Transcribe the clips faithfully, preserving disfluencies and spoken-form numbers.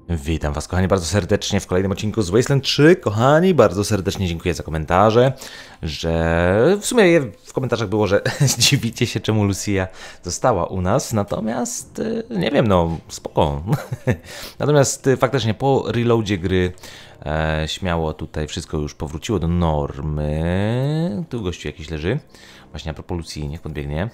Witam was, kochani, bardzo serdecznie w kolejnym odcinku z Wasteland trzy. Kochani, bardzo serdecznie dziękuję za komentarze, że w sumie w komentarzach było, że zdziwicie się, czemu Lucia została u nas, natomiast nie wiem, no spoko. Natomiast faktycznie po reloadzie gry e, śmiało tutaj wszystko już powróciło do normy. Tu gościu jakiś leży. Właśnie a propos Lucji, niech podbiegnie.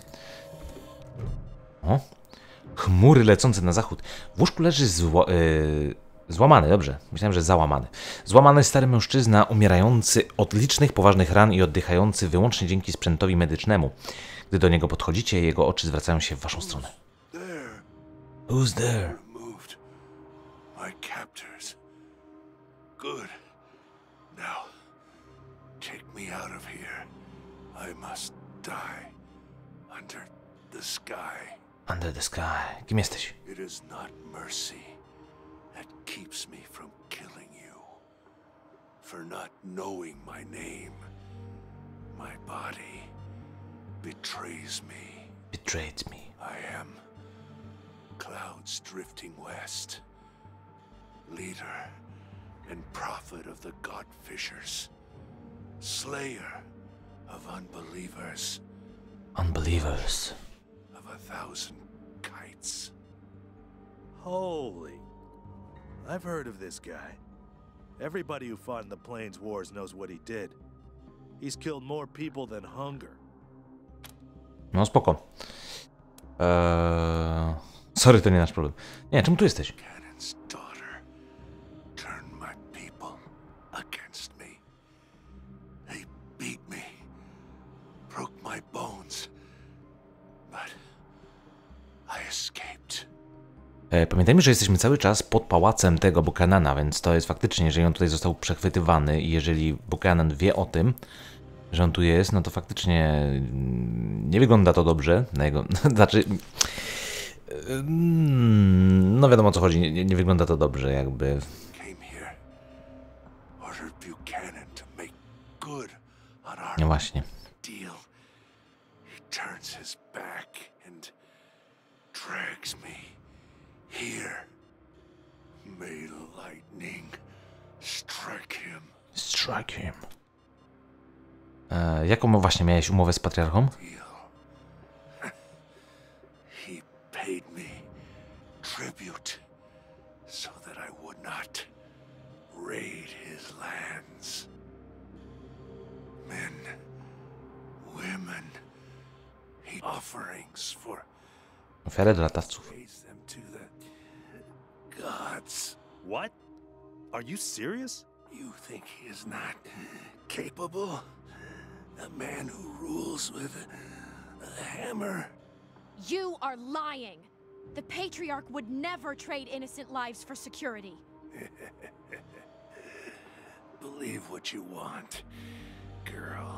O. Chmury lecące na zachód. W łóżku leży zło, yy, złamany, dobrze. Myślałem, że załamany. Złamany stary mężczyzna, umierający od licznych poważnych ran i oddychający wyłącznie dzięki sprzętowi medycznemu. Gdy do niego podchodzicie, jego oczy zwracają się w waszą stronę. Who's there? My captors. Good. Now, take me out of here. I must die under the sky. Under the sky. Kim jesteś? It is not mercy that keeps me from killing you. For not knowing my name, my body betrays me. Betrayed me. I am clouds drifting west, leader and prophet of the God-fishers, slayer of unbelievers. Unbelievers. Of a thousand kites. Holy. I've heard of this guy. Everybody who fought in the Plains Wars knows what he did. He's killed more people than hunger. No spoko. Eee... Sorry, to nie nasz problem. Nie, czemu tu jesteś? Cannon's daughter turned my people against me. They beat me, broke my bones, but I escaped. E, pamiętajmy, że jesteśmy cały czas pod pałacem tego Buchanana, więc to jest faktycznie, jeżeli on tutaj został przechwytywany i jeżeli Buchanan wie o tym, że on tu jest, no to faktycznie nie wygląda to dobrze na jego... Znaczy... No wiadomo o co chodzi, nie, nie wygląda to dobrze jakby. No właśnie. Drags me here. May lightning strike him. Strike him. E, jaką właśnie miałeś umowę z patriarchą? He paid me tribute so that I would not raid his lands. Men, women, he offerings for Ofiarę dla latawców. them to the gods. What? Are you serious? You think he is not capable? A man who rules with a hammer? You are lying. The Patriarch would never trade innocent lives for security. Believe what you want, girl.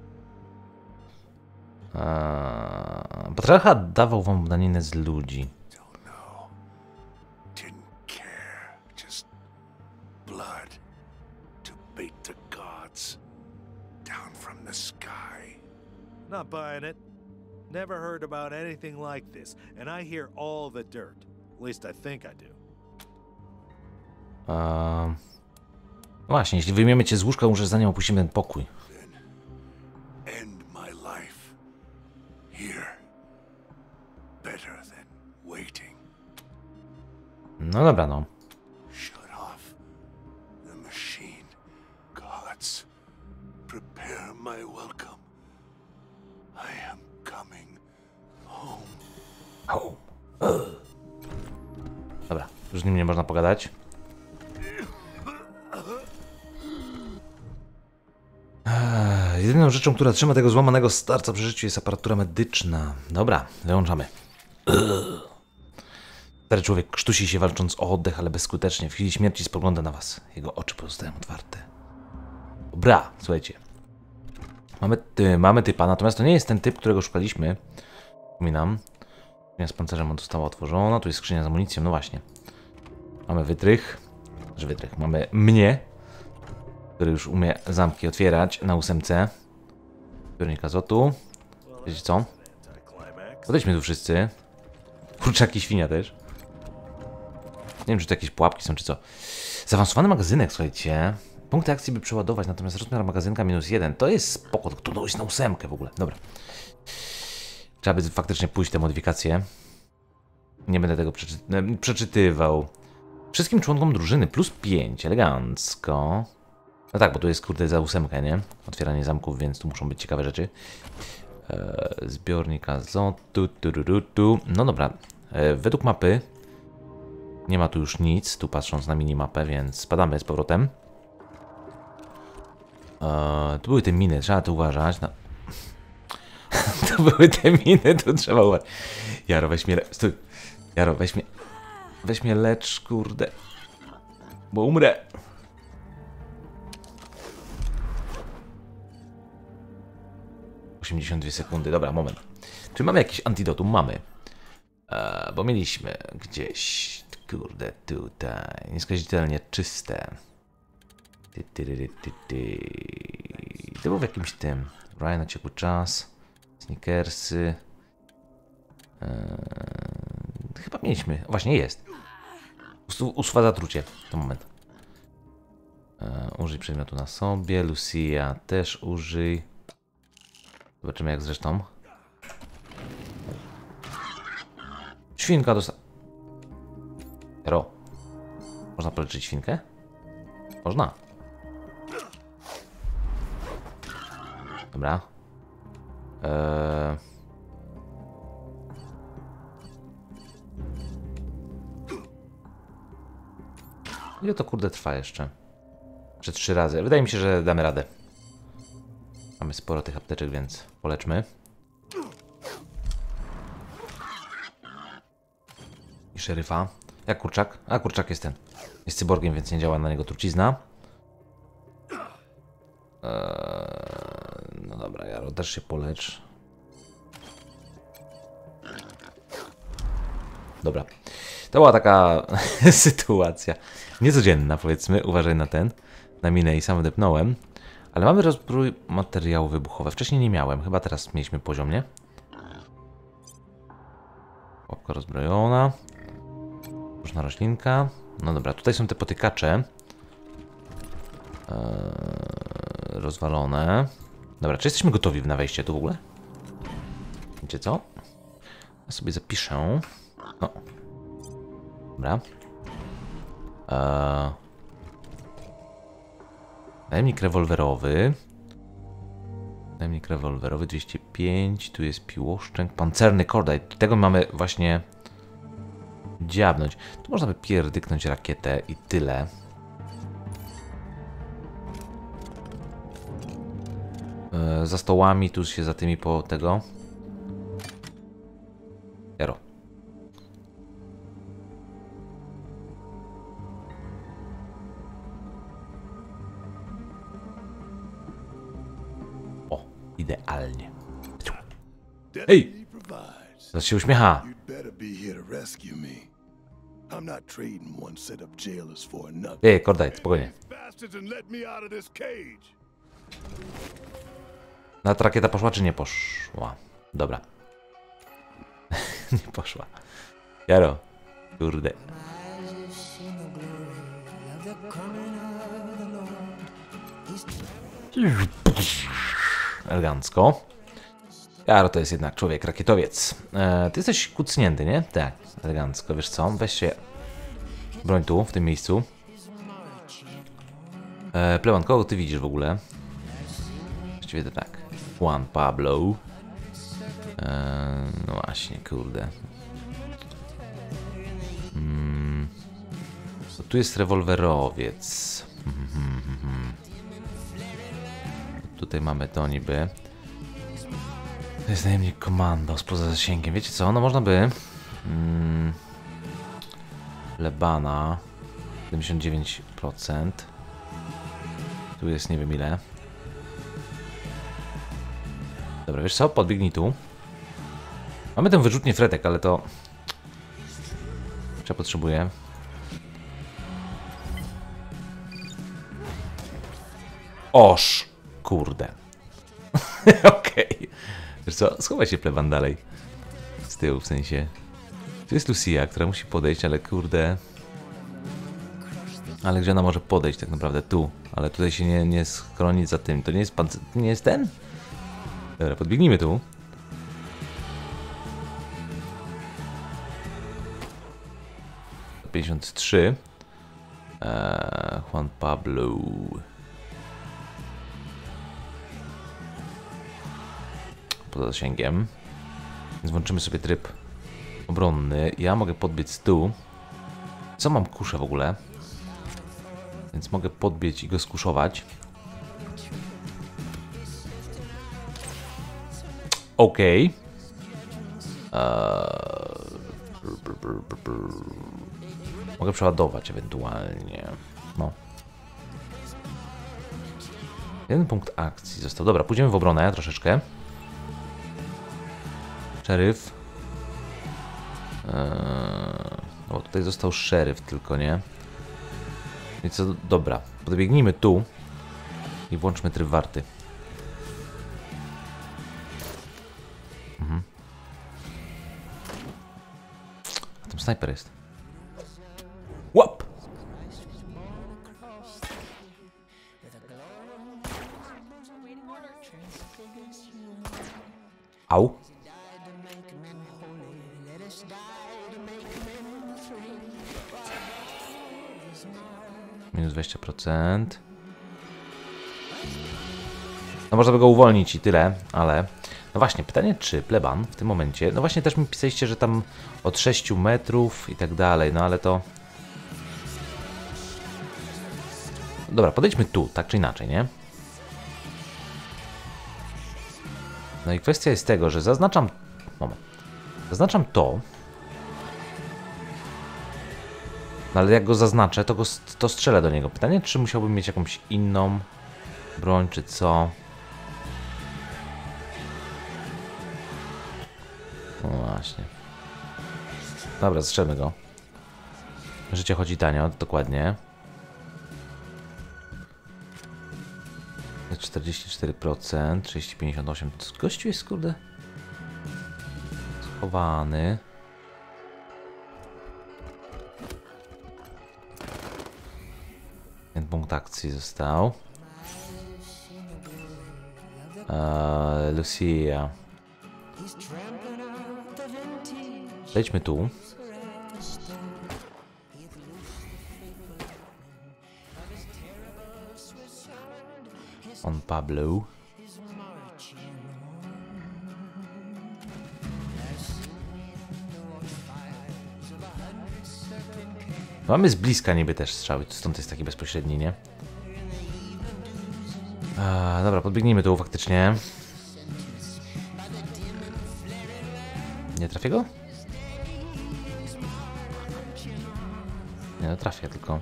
Eee, patriarcha dawał wam daninę z ludzi. Don't know. Didn't care. Just blood to bait the gods down from the sky. Not buying it. Never heard about anything like this, and I hear all the dirt. At least I think I do. Eee, właśnie, jeśli wyjmiemy cię z łóżka, może zanim opuścimy ten pokój. End my life here. Better than waiting. No dobra, no. Shut off the machine. Gods, prepare my welcome. I am coming home. Home. Ugh. Dobra, już z nim nie można pogadać. Eee, jedyną rzeczą, która trzyma tego złamanego starca przy życiu, jest aparatura medyczna. Dobra, wyłączamy. Ugh. Stary człowiek krztusi się walcząc o oddech, ale bezskutecznie. W chwili śmierci spogląda na was. Jego oczy pozostają otwarte. Dobra, słuchajcie. Mamy, ty, mamy typa, natomiast to nie jest ten typ, którego szukaliśmy. Przypominam. Skrzynia z pancerzem została otworzona. Tu jest skrzynia z amunicją, no właśnie. Mamy wytrych. Że wytrych. Mamy mnie, który już umie zamki otwierać na ósemce. Zbiornik azotu. Wiecie co? Podejdźmy tu wszyscy. Kurczaki świnia też. wiem, czy to jakieś pułapki są, czy co. Zaawansowany magazynek, słuchajcie. Punkty akcji by przeładować, natomiast rozmiar magazynka minus jeden. To jest spoko, to dojść na ósemkę w ogóle. Dobra. Trzeba by faktycznie pójść te modyfikacje. Nie będę tego przeczy przeczytywał. Wszystkim członkom drużyny plus pięć, elegancko. No tak, bo tu jest kurde za ósemkę, nie? Otwieranie zamków, więc tu muszą być ciekawe rzeczy. Eee, zbiornik azotu, tu, tu, tu, tu. No dobra, eee, według mapy nie ma tu już nic, tu patrząc na minimapę, więc spadamy z powrotem. Eee, tu były te miny, trzeba tu uważać. No. To były te miny, tu trzeba uważać. Jaro, weź mnie, le... Stój. Jaro, weź mnie, weź mnie lecz, kurde, bo umrę. osiemdziesiąt dwie sekundy, dobra, moment. Czy mamy jakiś antidotum? Mamy. Eee, bo mieliśmy gdzieś, kurde, tutaj, nieskazitelnie czyste. Ty, ty, ty, ty, ty. To był w jakimś tym. Ryan, ciekły czas. Snickersy. Eee, chyba mieliśmy, właśnie jest. Usuwa zatrucie, to moment. Eee, użyj przedmiotu na sobie, Lucia też użyj. Zobaczymy jak zresztą. Świnka dosta... Ro. Można poleczyć świnkę? Można. Dobra. Eee... Ile to kurde trwa jeszcze? Czy trzy razy? Wydaje mi się, że damy radę. Mamy sporo tych apteczek, więc poleczmy. I szeryfa. Jak kurczak? A kurczak jest ten. Jest cyborgiem, więc nie działa na niego trucizna. Eee, no dobra, Jaro, też się polecz. Dobra. To była taka sytuacja niecodzienna, powiedzmy. Uważaj na ten. Na minę i sam wdepnąłem. Ale mamy rozbrój materiału wybuchowe. Wcześniej nie miałem. Chyba teraz mieliśmy poziom, nie? Łapka rozbrojona. Różna roślinka. No dobra, tutaj są te potykacze. Eee, rozwalone. Dobra, czy jesteśmy gotowi na wejście tu w ogóle? Wiecie co? Ja sobie zapiszę. O. Dobra. Eee. Najemnik rewolwerowy. Najemnik rewolwerowy dwieście pięć. Tu jest piłoszczęk. Pancerny kordaj. Tego mamy właśnie dziabnąć. Tu można by pierdyknąć rakietę i tyle. Eee, za stołami tu się za tymi po tego. Jaro. Idealnie. Ej! Zaraz się uśmiecha. Ej, Kordaj, spokojnie. Nawet rakieta poszła, czy nie poszła? Dobra. Nie poszła. Jaro. Kurde. Elegancko. Jaro to jest jednak człowiek rakietowiec. E, ty jesteś kucnięty, nie? Tak, elegancko. Wiesz co? Weź się broń tu, w tym miejscu. E, Plewan, kogo ty widzisz w ogóle? Właściwie to tak. Juan Pablo. E, no właśnie, kurde. Mm. Tu jest rewolwerowiec. Tutaj mamy to niby. To jest najemnik komando spoza zasięgiem. Wiecie co? No można by... Mm, Lebana. siedemdziesiąt dziewięć procent. Tu jest nie wiem ile. Dobra, wiesz co? Podbiegnij tu. Mamy tę wyrzutnię fretek, ale to... Trzeba potrzebuję. Oż! Kurde. Okej. Okay. Wiesz co? Schowaj się pleban dalej. Z tyłu w sensie. Tu jest Lucia, która musi podejść, ale kurde... Ale gdzie ona może podejść tak naprawdę? Tu. Ale tutaj się nie, nie schronić za tym. To nie jest pan... To nie jest ten? Dobra, podbiegnijmy tu. pięćdziesiąt trzy. Eee, Juan Pablo. Poza zasięgiem. Więc włączymy sobie tryb obronny. Ja mogę podbiec tu. Co mam kuszę w ogóle? Więc mogę podbiec i go skuszować. Okej. Okay. Mogę przeładować ewentualnie. No. Jeden punkt akcji został. Dobra, pójdziemy w obronę troszeczkę. Szeryf. Eee, no bo tutaj został szeryf tylko, nie? Więc co, dobra. Podbiegnijmy tu. I włączmy tryb warty. Mhm. A tam snajper jest. Łap! Au. Minus dwadzieścia procent. No można by go uwolnić i tyle, ale... No właśnie, pytanie czy pleban w tym momencie... No właśnie też mi pisaliście, że tam od sześciu metrów i tak dalej, no ale to... Dobra, podejdźmy tu, tak czy inaczej, nie? No i kwestia jest tego, że zaznaczam... Moment. Zaznaczam to. No ale jak go zaznaczę, to, go, to strzelę do niego. Pytanie, czy musiałbym mieć jakąś inną broń, czy co? No właśnie. Dobra, strzelmy go. Życie chodzi tanio, dokładnie. czterdzieści cztery procent, trzydzieści pięćdziesiąt osiem procent. Gościu jest, kurde, schowany. Ten punkt akcji został. Eee, Lucia. Lejdźmy tu. On Pablo. Mamy z bliska niby też strzały, stąd jest taki bezpośredni, nie? A, dobra, podbiegnijmy tu faktycznie. Nie trafię go? Nie, no trafię tylko.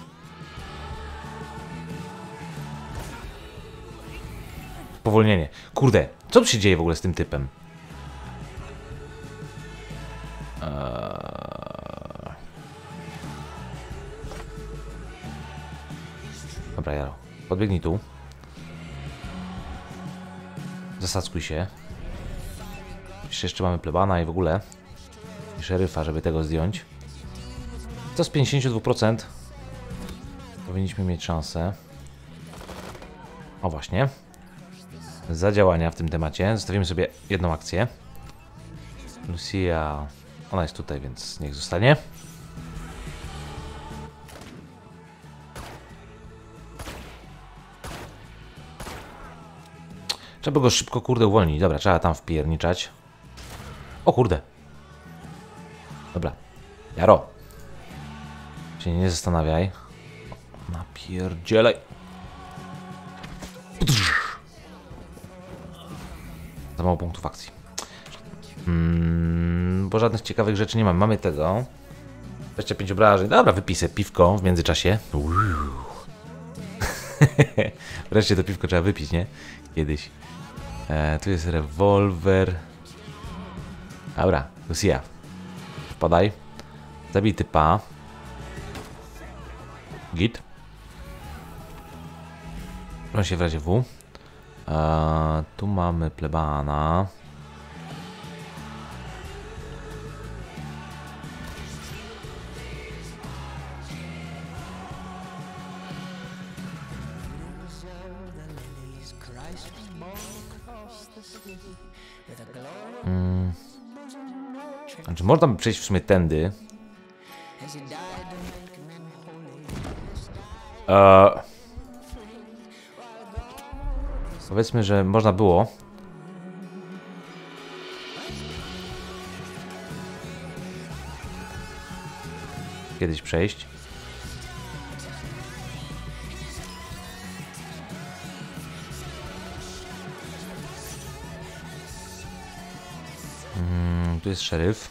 Powolnienie. Kurde, co tu się dzieje w ogóle z tym typem? Eee... Dobra, Jaro. Podbiegnij tu. Zasadzkuj się. Jeszcze mamy plebana i w ogóle. I szeryfa, żeby tego zdjąć. To z pięćdziesiąt dwa procent. Powinniśmy mieć szansę. O właśnie. Zadziałania w tym temacie. Zostawimy sobie jedną akcję. Lucia, ona jest tutaj, więc niech zostanie. Trzeba go szybko, kurde, uwolnić. Dobra, trzeba tam wpierniczać. O kurde. Dobra. Jaro. Się nie zastanawiaj. Napierdzielaj. Za mało punktów akcji. Hmm, bo żadnych ciekawych rzeczy nie mamy. Mamy tego. dwadzieścia pięć obrażeń. Dobra, wypisę piwko w międzyczasie. Wreszcie to piwko trzeba wypić, nie? Kiedyś. E, tu jest rewolwer. Dobra, Lucia. Wpadaj. Zabij typa. Git. Broń się w razie W. E, tu mamy plebana. Hmm. Znaczy, można by przejść w sumie tędy. Eee. Powiedzmy, że można było. Kiedyś przejść. Hmm, tu jest szeryf.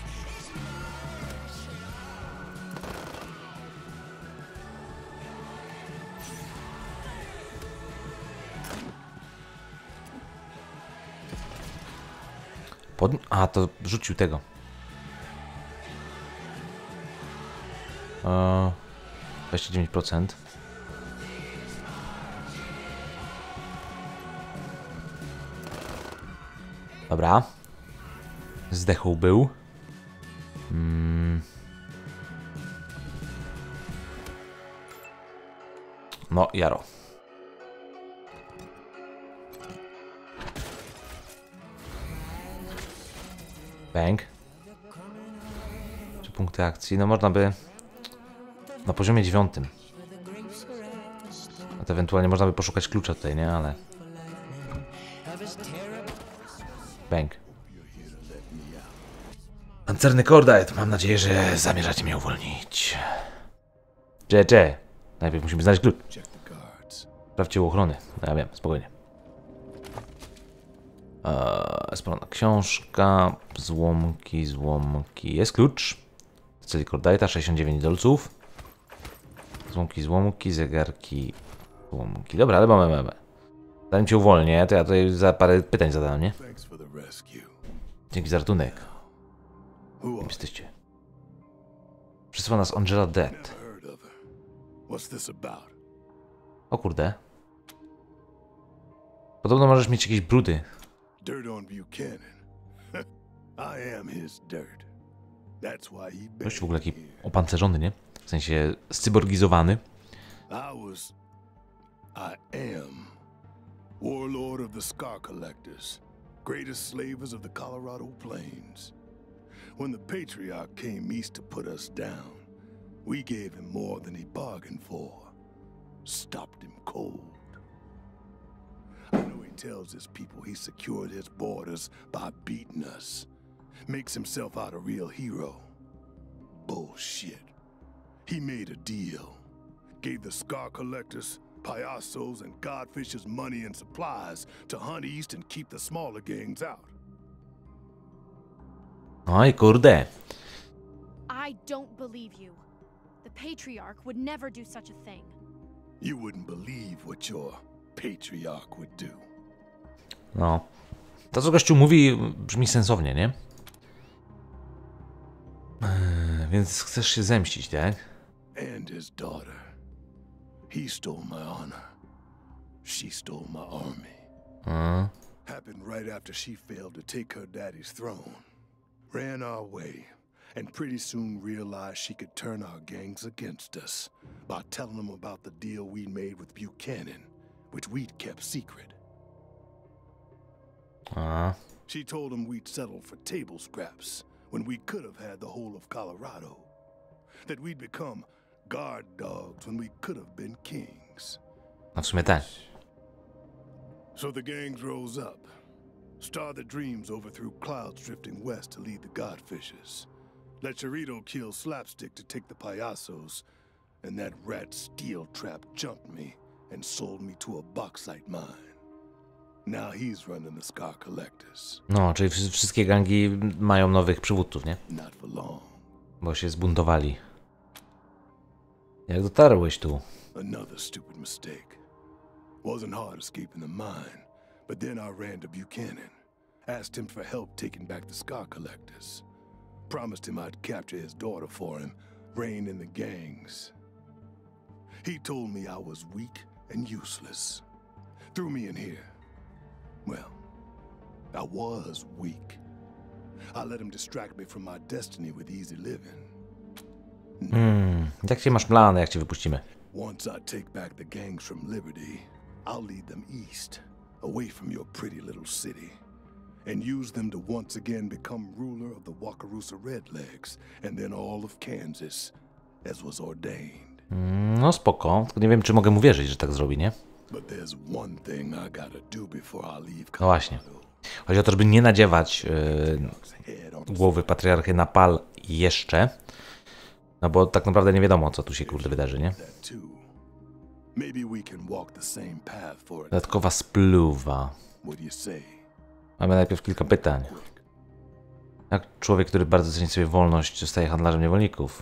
Pod... A, to rzucił tego. Eee, dwadzieścia dziewięć procent. Dobra. Zdechł był. Hmm. No, Jaro. Bang. Czy punkty akcji? No można by na poziomie dziewiątym. No to ewentualnie można by poszukać klucza tutaj, nie? Ale... Bang. Pancerny Kordite. Mam nadzieję, że zamierzacie mnie uwolnić. Cze, cze. Najpierw musimy znaleźć klucz. Sprawdźcie u ochrony. No ja wiem, spokojnie. Eee, spalona książka. Złomki, złomki. Jest klucz. Celi Kordite'a, sześćdziesiąt dziewięć dolców. Złomki, złomki, zegarki, złomki. Dobra, ale mamy, mamy. Zanim cię uwolnię, to ja tutaj za parę pytań zadam, nie? Dzięki za ratunek. Kim jesteście? Przysłała nas Angela Dead. O kurde. Podobno możesz mieć jakieś brudy. Gość w ogóle taki opancerzony, nie? W sensie scyborgizowany. I am warlord of the Scar Collectors, greatest slavers of the Colorado Plains. When the Patriarch came east to put us down, we gave him more than he bargained for. Stopped him cold. I know he tells his people he secured his borders by beating us. Makes himself out a real hero. Bullshit. He made a deal. Gave the Scar Collectors, Payasos, and Godfishers money and supplies to hunt east and keep the smaller gangs out. Oj, kurde. I don't believe you. The Patriarch would never do such a thing. You wouldn't believe what your Patriarch would do. No. To, co gościu mówi, brzmi sensownie, nie? Eee, więc chcesz się zemścić, tak? And his daughter. He stole my honor. She stole my army. Uh. Happened right after she failed to take her daddy's throne. Ran our way, and pretty soon realized she could turn our gangs against us by telling them about the deal we made with Buchanan, which we'd kept secret. Uh. She told them we'd settle for table scraps when we could have had the whole of Colorado. That we'd become guard dogs when we could have been kings. No w sumie tak. So the gangs rose up. Star the Dreams overthrew clouds drifting west to lead the Godfishers. Let Chirito kill Slapstick to take the Payasos. And that rat Steel Trap jumped me and sold me to a bauxite mine. Now he's running the Scar Collectors. No, czyli wszystkie gangi mają nowych przywódców, nie? Not for long. Bo się zbuntowali. Jak dotarłeś tu? Another stupid mistake. Wasn't hard escaping the mine, but then I ran to Buchanan. Asked him for help taking back the Scar Collectors. Promised him I'd capture his daughter for him, rein in the gangs. He told me I was weak and useless. Threw me in here. Well, I was weak. I let him distract me from my destiny with easy living. Hmm, jakie masz plany, jak cię wypuścimy? Once I take back the gangs from Liberty, I'll lead them east, away from your pretty little city, and use them to once again become ruler of the Wakarusa Redlegs, and then all of Kansas, as was ordained. No spoko, tylko nie wiem, czy mogę mu wierzyć, że tak zrobi, nie? But there's one thing I gotta do before I leave. No właśnie. Chodzi o to, żeby nie nadziewać yy, głowy patriarchy na pal jeszcze. No bo tak naprawdę nie wiadomo, co tu się kurde wydarzy, nie? Dodatkowa spluwa. Mamy najpierw kilka pytań. Jak człowiek, który bardzo ceni sobie wolność, zostaje handlarzem niewolników?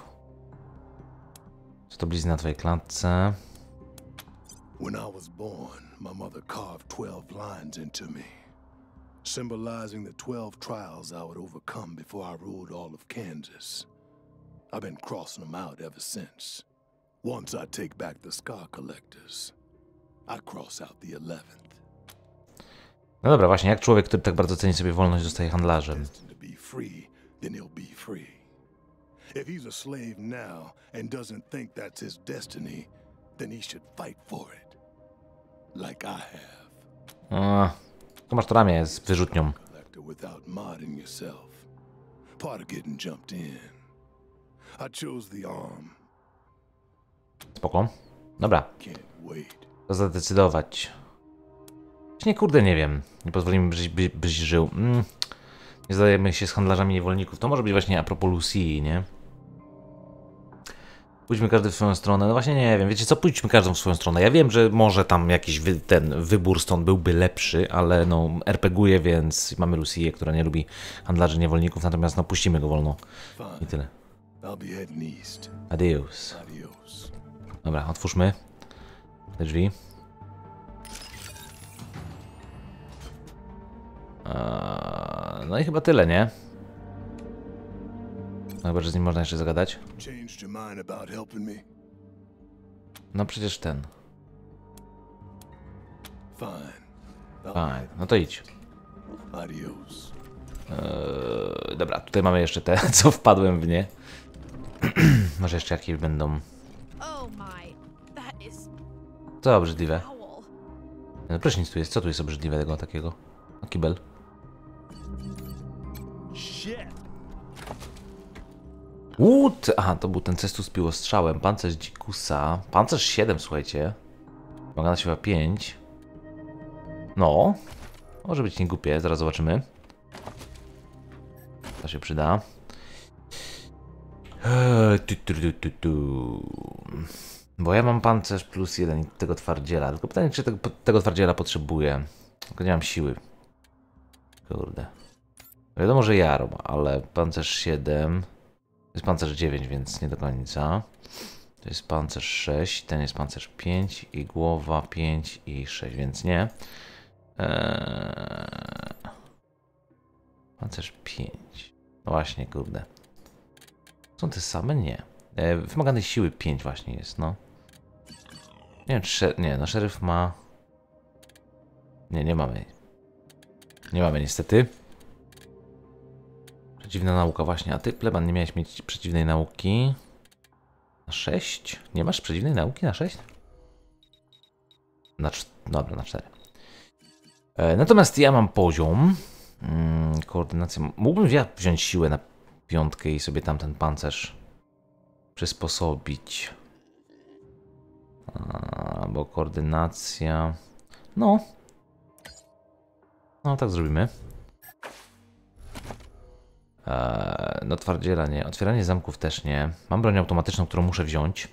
Co to blizny na twojej klatce? When I was born, my mother carved twelve lines into me, symbolizing the twelve trials I would overcome before I ruled all of Kansas. I've been crossing them out ever since. Once I take back the Scar Collectors, I cross out the eleventh. No dobra, właśnie, jak człowiek, który tak bardzo ceni sobie wolność, zostaje handlarzem? To be free, then he'll be free. If he's a slave now and doesn't think that's his destiny, then he should fight for it. Like I have. A, tu masz to ramię z wyrzutnią. Without modding yourself. Part of getting jumped in. I chose the arm. Spoko. Dobra. Can't wait. To zadecydować. Nie, kurde, nie wiem. Nie pozwolimy, byś, by, byś żył. Mm. Nie zadajemy się z handlarzami niewolników. To może być właśnie a propos Lucii, nie? Pójdźmy każdy w swoją stronę. No właśnie nie wiem. Wiecie co? Pójdźmy każdą w swoją stronę. Ja wiem, że może tam jakiś wy, ten wybór stąd byłby lepszy, ale no RPGuję, więc mamy Lucię, która nie lubi handlarzy niewolników, natomiast no puścimy go wolno. I tyle. Adios. Dobra, otwórzmy te drzwi. Eee, no i chyba tyle, nie? No chyba, że z nim można jeszcze zagadać. No przecież ten. Fine. No to idź. Eee, dobra, tutaj mamy jeszcze te, co wpadłem w nie. Może jeszcze jakieś będą. Co obrzydliwe? No prysznic tu jest. Co tu jest obrzydliwego takiego? A kibel. Łód! Aha, to był ten cestus z piłostrzałem. Pancerz dzikusa. Pancerz siedem, słuchajcie. Magana siła pięć. No. Może być niegłupie, zaraz zobaczymy. To się przyda. Eee, tu, tu, tu, tu, tu. Bo ja mam pancerz plus jeden tego twardziela. Tylko pytanie, czy tego, tego twardziela potrzebuję. Tylko nie mam siły. Kurde. Wiadomo, że ja ale pancerz siedem. To jest pancerz dziewięć, więc nie do końca. To jest pancerz sześć, ten jest pancerz pięć i głowa pięć i sześć, więc nie. Eee... Pancerz pięć. No właśnie, kurde. Są te same? Nie. Eee, wymaganej siły pięć właśnie jest, no. Nie wiem, czy... Nie, no szeryf ma... Nie, nie mamy. Nie mamy niestety. Przeciwna nauka właśnie. A ty, pleban, nie miałeś mieć przeciwnej nauki. Na sześć? Nie masz przeciwnej nauki na sześć? Na cztery. Dobra, na cztery. E, natomiast ja mam poziom. Hmm, koordynację. Mógłbym ja wziąć siłę na piątkę i sobie tamten pancerz przysposobić. A, bo koordynacja... No. No, tak zrobimy. Eee, no twardziela nie. Otwieranie zamków też nie. Mam broń automatyczną, którą muszę wziąć.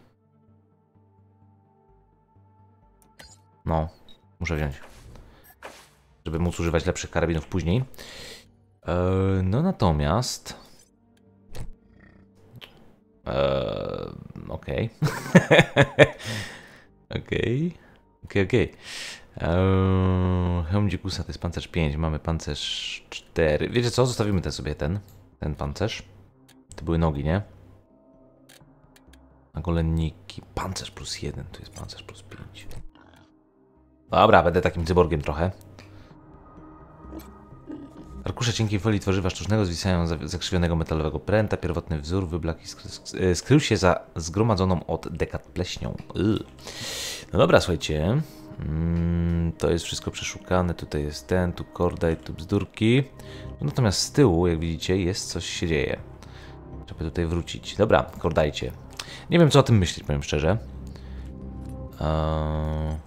No, muszę wziąć. Żeby móc używać lepszych karabinów później. Eee, no natomiast... Eee, okej. Okej. Okej, okej. Hełm dzikusa to jest pancerz pięć, mamy pancerz cztery. Wiecie co? Zostawimy ten sobie ten, ten pancerz. To były nogi, nie? A golenniki. Pancerz plus jeden, to jest pancerz plus pięć. Dobra, będę takim cyborgiem trochę. Arkusze cienkiej folii tworzywa sztucznego zwisają z zakrzywionego metalowego pręta. Pierwotny wzór wyblakł i skry skrył się za zgromadzoną od dekad pleśnią. Yy. No dobra, słuchajcie. Mm, to jest wszystko przeszukane. Tutaj jest ten, tu korda i tu bzdurki. Natomiast z tyłu, jak widzicie, jest coś się dzieje. Trzeba tutaj wrócić. Dobra, kordajcie. Nie wiem, co o tym myśleć, powiem szczerze. Eee...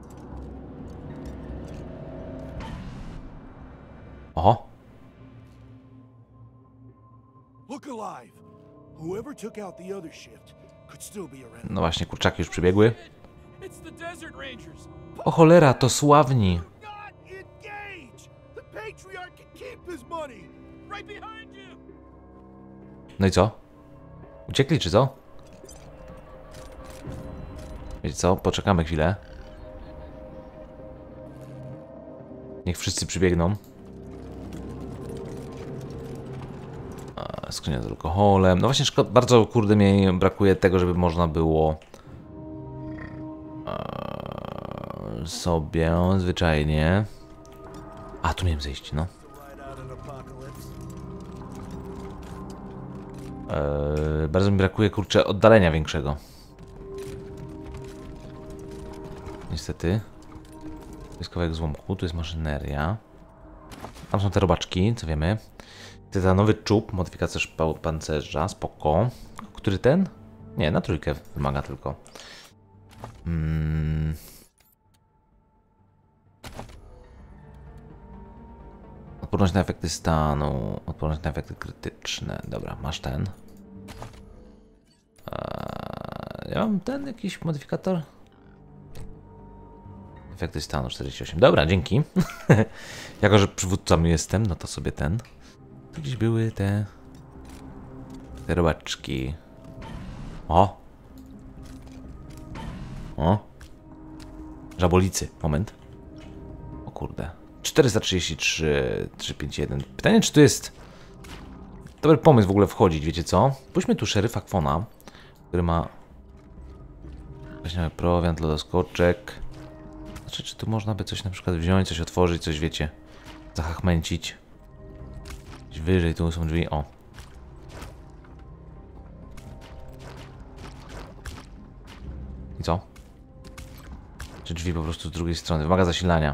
Oho. Look alive. Whoever took out the other shift could still be around. No właśnie, kurczaki już przybiegły. It's the Desert Rangers. O cholera, to sławni. Not engage. The Patriarch can keep his money. Right behind you. No i co? Uciekli czy co? Wiecie co? Poczekamy chwilę. Niech wszyscy przybiegną. A, skrzynia z alkoholem. No właśnie, szkoda, bardzo kurde mi brakuje tego, żeby można było e, sobie zwyczajnie. A, tu miałem zejść, no. Eee, bardzo mi brakuje, kurczę, oddalenia większego. Niestety. To jest kawałek złomku, tu jest maszyneria. Tam są te robaczki, co wiemy. Tytanowy czub, modyfikacja szpał pancerza, spoko. Który ten? Nie, na trójkę wymaga tylko. Hmm. Odporność na efekty stanu, odporność na efekty krytyczne. Dobra, masz ten. Eee, ja mam ten jakiś modyfikator? Efekty stanu czterdzieści osiem. Dobra, dzięki. Jako że przywódcą jestem, no to sobie ten. Tu gdzieś były te... Te robaczki. O! O! Żabolicy. Moment. O kurde. czterysta trzydzieści trzy, trzysta pięćdziesiąt jeden. Pytanie, czy tu jest dobry pomysł w ogóle wchodzić, wiecie co? Puśćmy tu szeryfa Kwona, który ma weźmiemy prowiant, lodoskoczek. Znaczy, czy tu można by coś na przykład wziąć, coś otworzyć, coś wiecie, zahachmęcić. Gdzieś wyżej, tu są drzwi, o. I co? Czy drzwi po prostu z drugiej strony? Wymaga zasilania.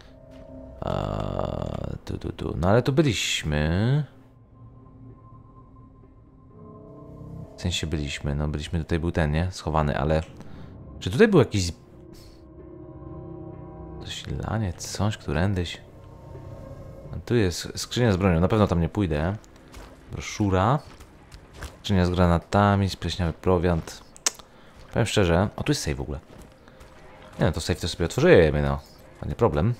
Eee, tu, tu, tu. No ale tu byliśmy. W sensie byliśmy, no byliśmy, tutaj był ten, nie? Schowany, ale... Czy tutaj był jakiś... Zasilanie, coś, którędyś... No, tu jest skrzynia z bronią, na pewno tam nie pójdę. Broszura. Skrzynia z granatami, spleśniały prowiant. Powiem szczerze, o tu jest save w ogóle. Nie no, to save to sobie otworzymy, no. To nie problem.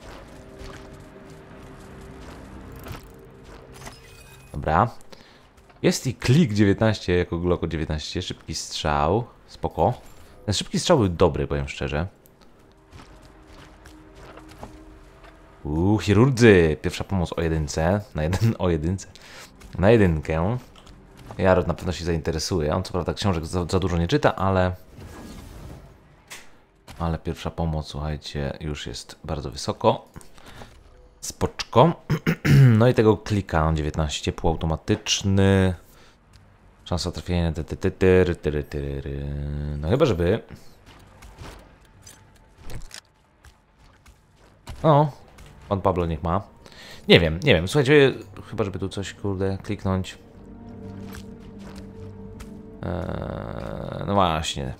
Dobra. Jest i klik dziewiętnaście jako Glocko dziewiętnaście. Szybki strzał. Spoko. Ten szybki strzał był dobry, powiem szczerze. Uuu, chirurdzy. Pierwsza pomoc o jedynce. Na jeden o jedynce. Na jedynkę. Jarod na pewno się zainteresuje. On co prawda książek za, za dużo nie czyta, ale... Ale pierwsza pomoc, słuchajcie, już jest bardzo wysoko. Spoczko. No i tego klika dziewiętnaście, półautomatyczny. Szansa trafienia. No chyba, żeby... O, pan Pablo niech ma. Nie wiem, nie wiem, słuchajcie, chyba, żeby tu coś, kurde, kliknąć. Eee, no właśnie.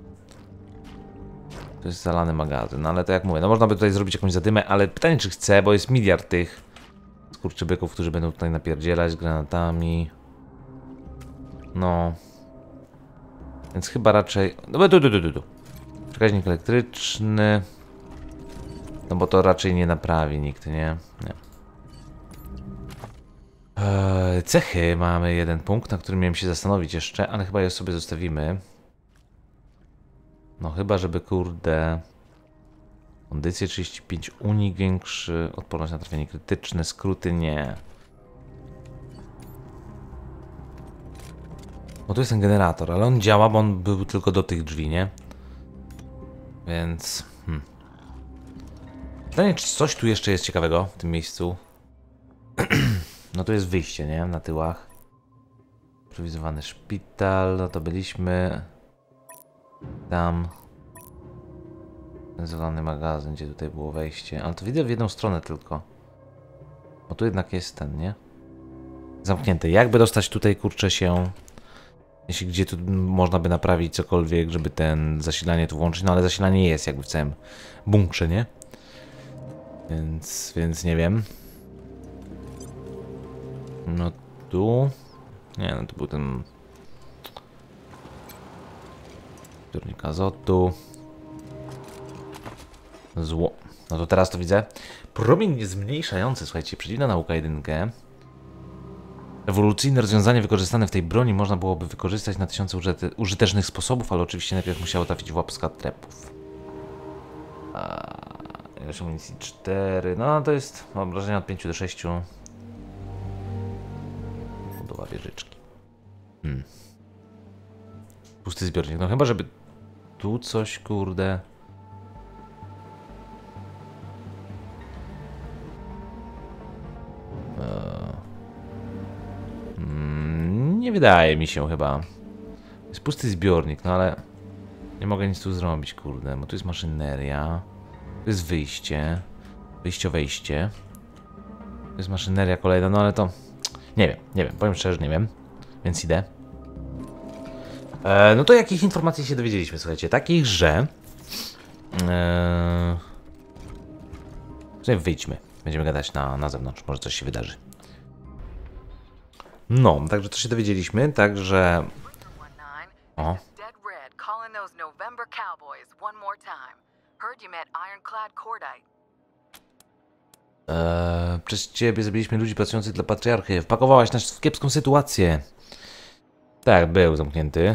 To jest zalany magazyn, no ale to jak mówię, no można by tutaj zrobić jakąś zadymę, ale pytanie, czy chcę, bo jest miliard tych skurczybyków, którzy będą tutaj napierdzielać granatami. No. Więc chyba raczej... No tu, tu, tu, tu, tu. Przekaźnik elektryczny. No bo to raczej nie naprawi nikt, nie? Nie. Eee, cechy mamy jeden punkt, na którym miałem się zastanowić jeszcze, ale chyba je sobie zostawimy. No chyba, żeby kurde... Kondycję trzydzieści pięć, unik większy, odporność na trafienie krytyczne, skróty nie. Bo tu jest ten generator, ale on działa, bo on był tylko do tych drzwi, nie? Więc... Hmm. Pytanie, czy coś tu jeszcze jest ciekawego w tym miejscu? No to jest wyjście, nie? Na tyłach. Prowizowany szpital, no to byliśmy... Tam... Ten zielony magazyn, gdzie tutaj było wejście. Ale to widzę w jedną stronę tylko. Bo tu jednak jest ten, nie? Zamknięty. Jakby dostać tutaj, kurczę, się... Jeśli gdzie tu można by naprawić cokolwiek, żeby ten zasilanie tu włączyć. No ale zasilanie jest jakby w całym bunkrze, nie? Więc, więc nie wiem. No tu... Nie, no to był ten... Zbiornik azotu. Zło. No to teraz to widzę. Promień zmniejszający, słuchajcie, przeciwna nauka jeden G. Ewolucyjne rozwiązanie wykorzystane w tej broni można byłoby wykorzystać na tysiące użytecznych sposobów, ale oczywiście najpierw musiało trafić w łapska trepów. Ilość amunicji cztery. No to jest obrażenia od pięciu do sześciu. Budowa wieżyczki. Hmm. Pusty zbiornik. No chyba, żeby tu coś, kurde... Nie wydaje mi się chyba. Jest pusty zbiornik, no ale nie mogę nic tu zrobić, kurde, bo tu jest maszyneria. Tu jest wyjście. Wyjście, wejście. Tu jest maszyneria kolejna, no ale to... Nie wiem, nie wiem, powiem szczerze, nie wiem. Więc idę. E, no to jakich informacji się dowiedzieliśmy, słuchajcie? Takich, że... E, sobie wyjdźmy. Będziemy gadać na, na zewnątrz, może coś się wydarzy. No, także to się dowiedzieliśmy, także... O. Eee, przez ciebie zabiliśmy ludzi pracujących dla patriarchy. Wpakowałaś nas w kiepską sytuację. Tak, był zamknięty.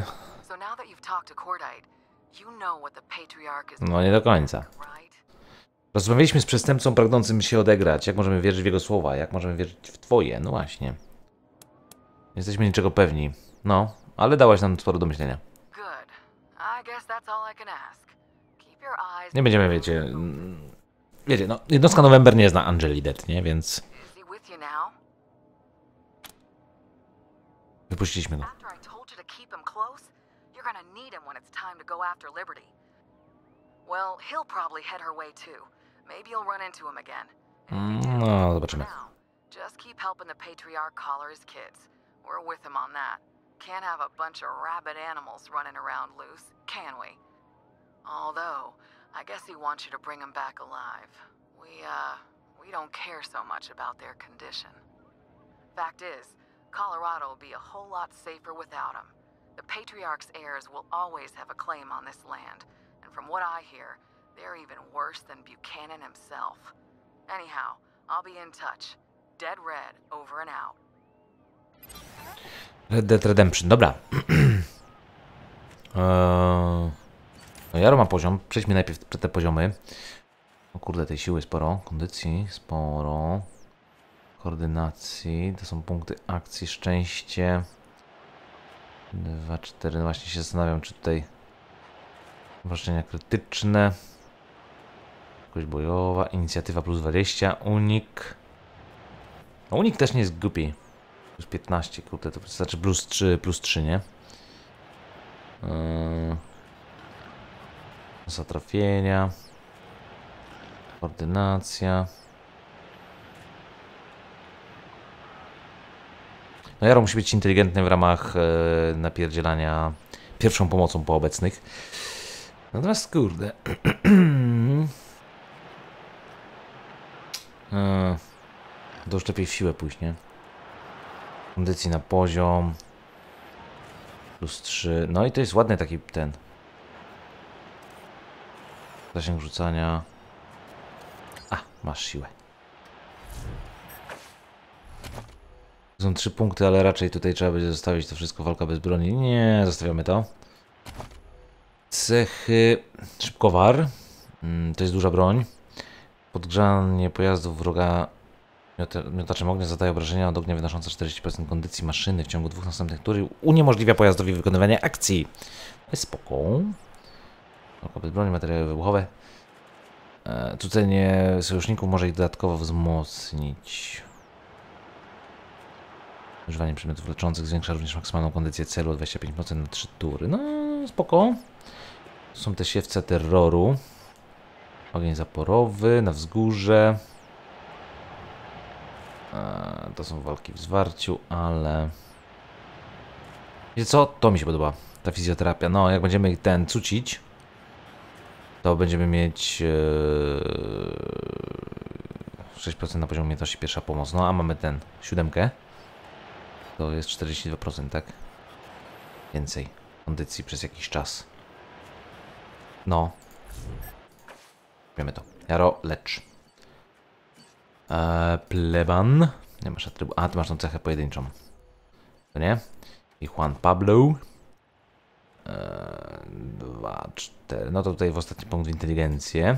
No nie do końca. Rozmawialiśmy z przestępcą pragnącym się odegrać. Jak możemy wierzyć w jego słowa? Jak możemy wierzyć w twoje? No właśnie. Nie jesteśmy niczego pewni. No, ale dałaś nam sporo do myślenia. Nie będziemy, wiecie... Wiecie, no, jednostka November nie zna Angeli Det, nie? Więc... Wypuściliśmy go. No, zobaczymy. We're with him on that. Can't have a bunch of rabid animals running around loose, can we? Although, I guess he wants you to bring him back alive. We, uh, we don't care so much about their condition. Fact is, Colorado will be a whole lot safer without him. The Patriarch's heirs will always have a claim on this land, and from what I hear, they're even worse than Buchanan himself. Anyhow, I'll be in touch. Dead Red, over and out. Red Dead Redemption, dobra. eee... No Jaro ma poziom, przejdźmy najpierw przed te poziomy. O kurde, tej siły sporo, kondycji sporo, koordynacji, to są punkty akcji, szczęście. dwa, cztery, no właśnie się zastanawiam, czy tutaj wrażenia krytyczne. Jakość bojowa, inicjatywa plus dwadzieścia, unik. No, unik też nie jest głupi. Plus piętnaście, kurde, to znaczy plus trzy, plus trzy, nie? Yy... Zatrafienia. Koordynacja. No Jaro musi być inteligentny w ramach e, napierdzielania pierwszą pomocą po obecnych. Natomiast kurde. e, to już lepiej w siłę pójść, nie? Kondycji na poziom. Plus trzy. No i to jest ładny taki ten. Zasięg rzucania. A, masz siłę. Są trzy punkty, ale raczej tutaj trzeba będzie zostawić to wszystko. Walka bez broni. Nie, zostawiamy to. Cechy. Szybkowar. To jest duża broń. Podgrzanie pojazdów wroga miotaczem ognia zadaje obrażenia od ognia wynoszące czterdzieści procent kondycji maszyny w ciągu dwóch następnych tur. Uniemożliwia pojazdowi wykonywanie akcji. To jest spoko. Walka bez broni, materiały wybuchowe. E, Cudzenie sojuszników może ich dodatkowo wzmocnić. Używanie przedmiotów leczących zwiększa również maksymalną kondycję celu o dwadzieścia pięć procent na trzy tury. No, spoko. Są te siewce terroru. Ogień zaporowy na wzgórze. Eee, to są walki w zwarciu, ale... Wiecie co? To mi się podoba. Ta fizjoterapia. No, jak będziemy ten cucić, to będziemy mieć ee, sześć procent na poziomie umiejętności pierwsza pomoc. No, a mamy ten, siódemkę. To jest czterdzieści dwa procent, tak? Więcej kondycji przez jakiś czas. No. Wiemy to. Jaro, lecz. Eee, pleban. Nie masz atrybu... A, ty masz tą cechę pojedynczą. To nie? I Juan Pablo. Eee, dwa, cztery. No to tutaj w ostatni punkt w inteligencję.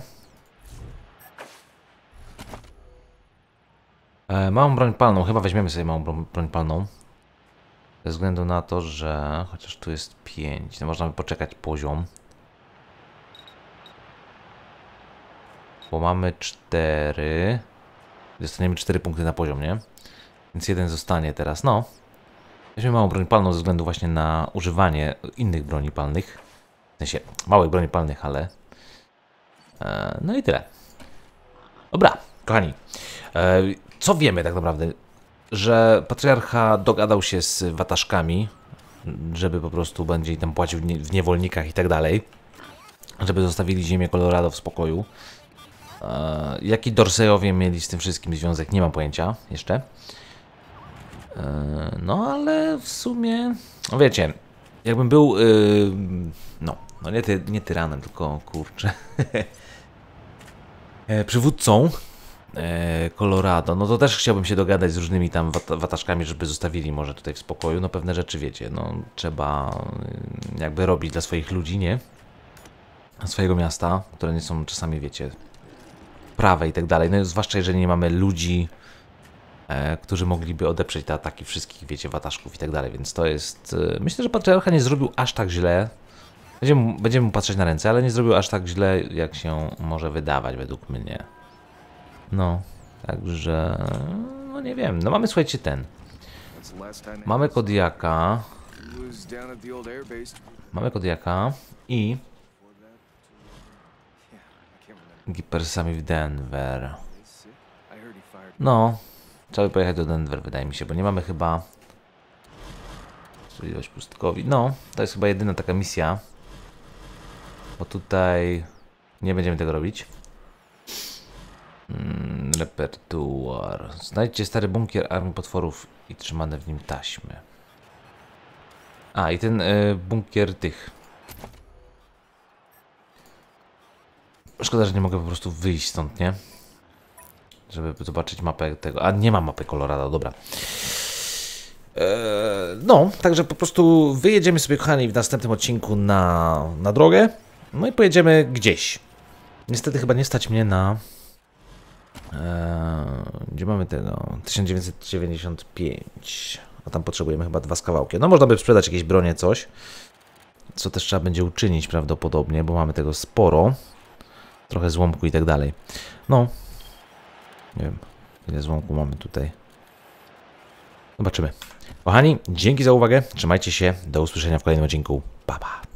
Eee, małą broń palną. Chyba weźmiemy sobie małą broń, broń palną. Ze względu na to, że... Chociaż tu jest pięć. No można by poczekać poziom. Bo mamy cztery. Dostaniemy cztery punkty na poziom, nie? Więc jeden zostanie teraz. No. Weźmiemy małą broń palną ze względu właśnie na używanie innych broni palnych. W sensie małych broni palnych, ale... E, no i tyle. Dobra, kochani. E, co wiemy tak naprawdę? Że patriarcha dogadał się z wataszkami, żeby po prostu będzie im tam płacił w niewolnikach i tak dalej. Żeby zostawili ziemię Colorado w spokoju. E, jaki Dorseyowie mieli z tym wszystkim związek, nie mam pojęcia jeszcze. E, no ale w sumie, no wiecie, jakbym był, yy, no, no nie, ty, nie tyranem, tylko kurczę, e, przywódcą e, Colorado, no to też chciałbym się dogadać z różnymi tam wat wataszkami, żeby zostawili może tutaj w spokoju. No pewne rzeczy, wiecie, no trzeba y, jakby robić dla swoich ludzi, nie? Swojego miasta, które nie są czasami, wiecie, prawe i tak dalej. No zwłaszcza jeżeli nie mamy ludzi, e, którzy mogliby odeprzeć te ataki wszystkich, wiecie, wataszków i tak dalej. Więc to jest... E, myślę, że patriarcha nie zrobił aż tak źle. Będziemy, będziemy mu patrzeć na ręce, ale nie zrobił aż tak źle, jak się może wydawać według mnie. No, także... No nie wiem. No mamy, słuchajcie, ten. Mamy Kodiaka. Mamy Kodiaka i... Gipersami w Denver. No, trzeba by pojechać do Denver, wydaje mi się, bo nie mamy chyba... Sprawiedliwość pustkowi. No, to jest chyba jedyna taka misja. Bo tutaj nie będziemy tego robić. Hmm, repertuar. Znajdźcie stary bunkier armii potworów i trzymane w nim taśmy. A, i ten y, bunkier tych. Szkoda, że nie mogę po prostu wyjść stąd, nie? Żeby zobaczyć mapę tego. A, nie ma mapy Colorado, dobra. Eee, no, także po prostu wyjedziemy sobie, kochani, w następnym odcinku na, na drogę. No i pojedziemy gdzieś. Niestety chyba nie stać mnie na... Eee, gdzie mamy tego? tysiąc dziewięćset dziewięćdziesiąt pięć. A tam potrzebujemy chyba dwa z kawałkiem. No można by sprzedać jakieś bronie, coś. Co też trzeba będzie uczynić prawdopodobnie, bo mamy tego sporo. Trochę złomku i tak dalej. No. Nie wiem, ile złomku mamy tutaj. Zobaczymy. Kochani, dzięki za uwagę. Trzymajcie się. Do usłyszenia w kolejnym odcinku. Pa, pa.